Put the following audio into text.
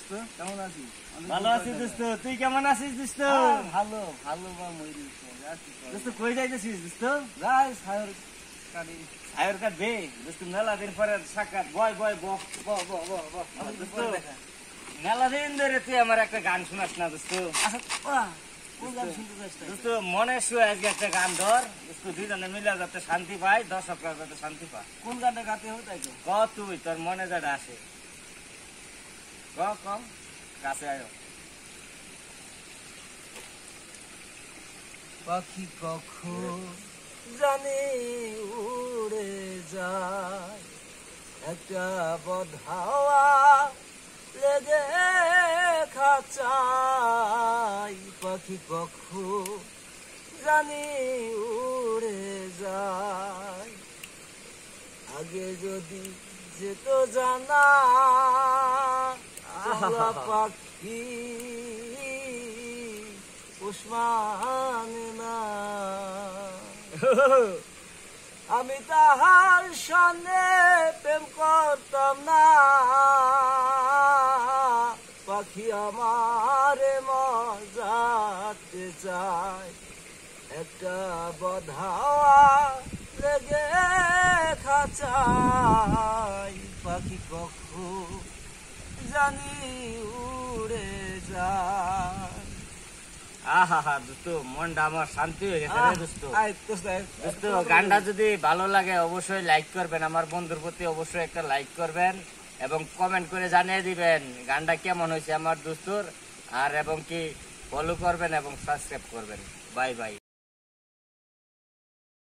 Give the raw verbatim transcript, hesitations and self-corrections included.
দোস্ত, কেমন আছিস? অনেক ভালো দিন আছি পরে দোস্ত, দেখা। তুই কেমন আছিস দোস্ত? হ্যাঁ, ভালো ভালো বা মরি দোস্ত কই যাইতেছিস দোস্ত? যাই সাহের কারি আয়ের কাট বে দোস্ত, মেলা দিন পরে সাক্ষাৎ। বয় বয় বহ বহ বহ বহ বহ। দোস্ত, দেখা। মেলা দিন ধরে তুই আমার একটা গান শোনাস না দোস্ত। আচ্ছা, বাহ, কোন গান শুনতে চাস তাই? দোস্ত মনে শুয়ে আজকে একটা গান ধর দোস্ত, দুইজনে মিলে যাতে শান্তি পাই, দর্শকরা যাতে শান্তি পায়। কোন গানটা গাতে হবে তাই তো? ক তুই তোর মনে যেটা আসে ক ক কাছে আয়। পাখি কখন জানি উড়ে যায়, একটা বধাওয়া লেগে খাঁচাই। পাখি কখন জানি উড়ে যায়, আগে যদি যেত জানা আমরা পাখি উসমান না, আমি তাহার সনে প্রেম করতাম না। পাখি আমারে মজাতে চায়, একটা বধাওয়া লেগে খাঁচাই। পাখি কখন জানি উড়ে যায়। আহা হা দোস্ত, মনটা আমার শান্তি হয়ে গেছে রে দোস্ত। আয় দোস্ত, আয়। দোস্ত গানটা যদি ভালো লাগে অবশ্যই লাইক করবেন, আমার বন্ধুর প্রতি অবশ্যই একটা লাইক করবেন এবং কমেন্ট করে জানিয়ে দিবেন গানটা কেমন হয়েছে আমার দোস্তর, আর এবং কি ফলো করবেন এবং সাবস্ক্রাইব করবেন। Bye by.